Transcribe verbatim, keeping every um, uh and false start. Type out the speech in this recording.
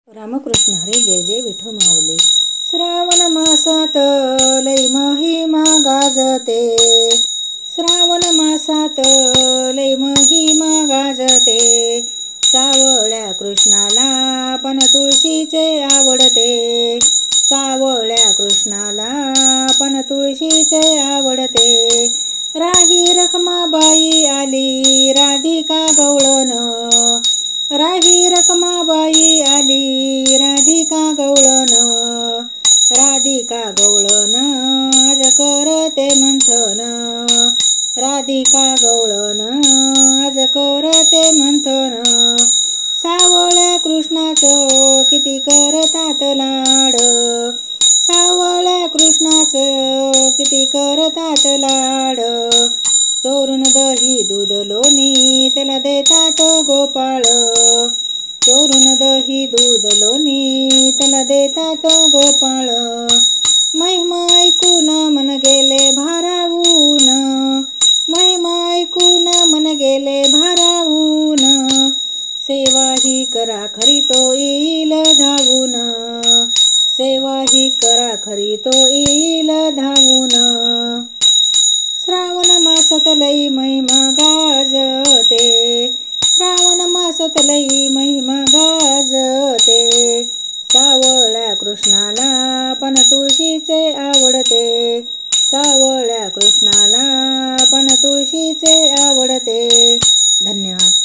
रामकृष्ण हरी जय जय विठू माऊली. श्रावण मासात लई महिमा गाजते, श्रावण मासात लई महिमा गाजते. सावळ्या कृष्णाला पण तुळशीचे आवडते, सावळ्या कृष्णाला पण तुळशीचे आवडते. राही रखमाबाई आली राधिका गवळण, राही रखमाबाई आली राधिका गवळण. राधिका गवळण आज करते मंथन, राधिका गवळण आज करते मंथन. सावळ्या कृष्णाचं किती करतात लाड, सावळ्या कृष्णाचं किती करतात लाड. चोरून दही दूध लोणी त्याला देतात गोपाळ, चोरून दही दूध लोणी त्याला देतात गोपाळ. महिमा ऐकून मन गेले भारावून, महिमा ऐकून मन गेले भारावून. सेवा ही करा खरी तो येईल धावून, सेवा ही करा खरी तो येईल धावून. श्रावण मासात लई महिमा गाजते, श्रावण मासात लई महिमा गाजते. सावळ्या कृष्णाला पण तुळशीचे आवडते, सावळ्या कृष्णाला पण तुळशीचे आवडते. धन्यवाद.